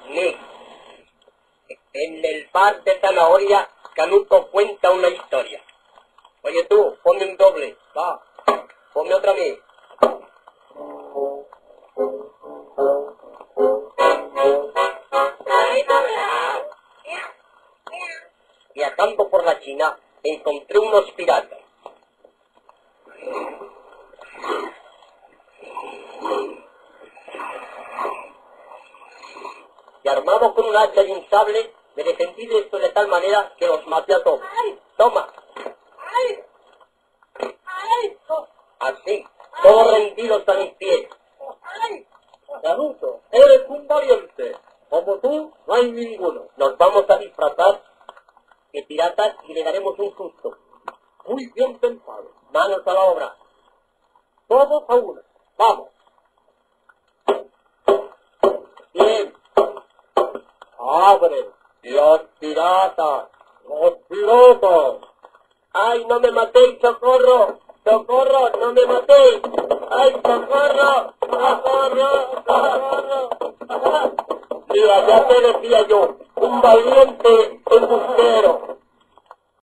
Ni. En el bar de Zanahoria, Canuto cuenta una historia. Oye tú, ponme un doble, va. Ponme otra a mí. Viajando por la China, encontré unos piratas. Y armado con un hacha y un sable, me defendí de esto de tal manera que los maté a todos. Toma. Así, todos rendidos a mis pies. Canuto, eres un valiente. Como tú, no hay ninguno. Nos vamos a disfrazar de piratas y le daremos un susto. Muy bien pensado. Manos a la obra. Todos a una. Vamos. Bien. ¡Abre! ¡Los piratas! ¡Los pilotos! ¡Ay, no me matéis, socorro! ¡Socorro, no me matéis! ¡Ay, socorro! ¡Socorro! ¡Socorro! Mira, ya te decía yo, un valiente embustero.